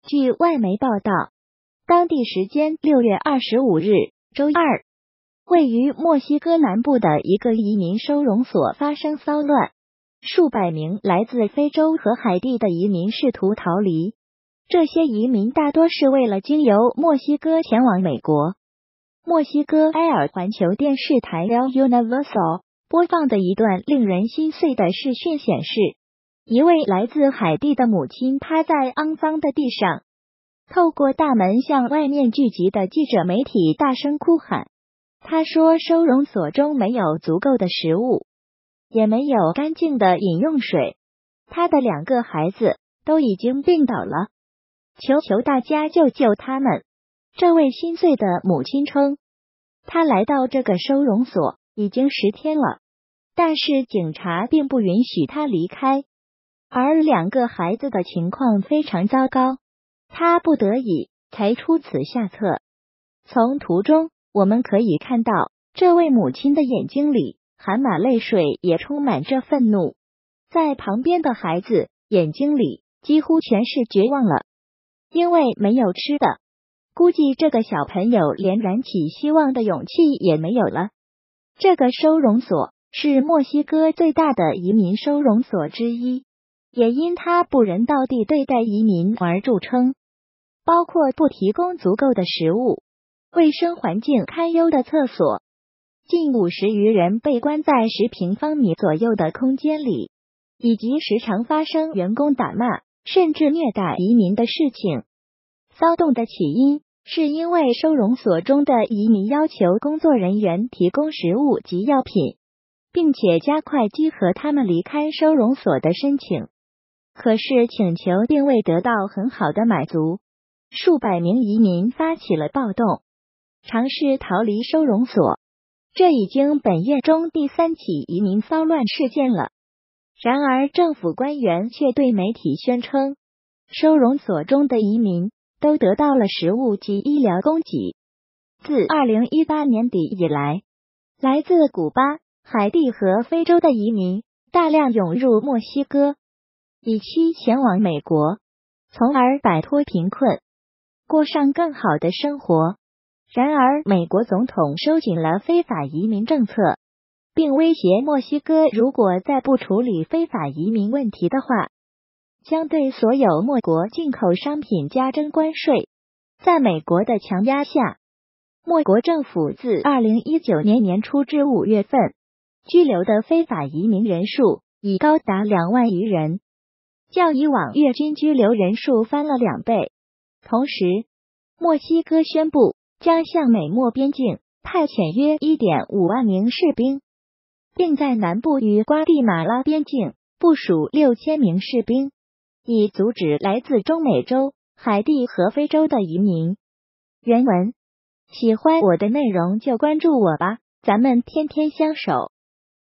据外媒报道，当地时间6月25日周二，位于墨西哥南部的一个移民收容所发生骚乱，数百名来自非洲和海地的移民试图逃离。这些移民大多是为了经由墨西哥前往美国。墨西哥埃尔环球电视台 El Universal 播放的一段令人心碎的视讯显示，一位来自海地的母亲趴在肮脏的地上，透过大门向外面聚集的记者媒体大声哭喊。她说，收容所中没有足够的食物，也没有干净的饮用水，她的2个孩子都已经病倒了，求大家救救他们。这位心碎的母亲称，她来到这个收容所已经10天了，但是警察并不允许她离开，而2个孩子的情况非常糟糕，她不得已才出此下策。从图中我们可以看到，这位母亲的眼睛里含满泪水，也充满着愤怒。在旁边的孩子眼睛里几乎全是绝望了，因为没有吃的，估计这个小朋友连燃起希望的勇气也没有了。这个收容所是墨西哥最大的移民收容所之一，也因它不人道地对待移民而著称，包括不提供足够的食物、卫生环境堪忧的厕所，近50余人被关在10平方米左右的空间里，以及时常发生员工打骂甚至虐待移民的事情。骚动的起因是因为收容所中的移民要求工作人员提供食物及药品，并且加快稽核他们离开收容所的申请。可是请求并未得到很好的满足，数百名移民发起了暴动，尝试逃离收容所。这已经本月中第3起移民骚乱事件了。然而政府官员却对媒体宣称，收容所中的移民都得到了食物及医疗供给。自2018年底以来，来自古巴、海地和非洲的移民大量涌入墨西哥，以期前往美国，从而摆脱贫困，过上更好的生活。然而，美国总统收紧了非法移民政策，并威胁墨西哥如果再不处理非法移民问题的话，将对所有墨国进口商品加征关税。在美国的强压下，墨国政府自2019年年初至5月份拘留的非法移民人数已高达2万余人，较以往月均拘留人数翻了2倍。同时，墨西哥宣布将向美墨边境派遣约 1.5 万名士兵，并在南部与瓜地马拉边境部署6000名士兵，以阻止来自中美洲、海地和非洲的移民。原文：喜欢我的内容就关注我吧，咱们天天相守。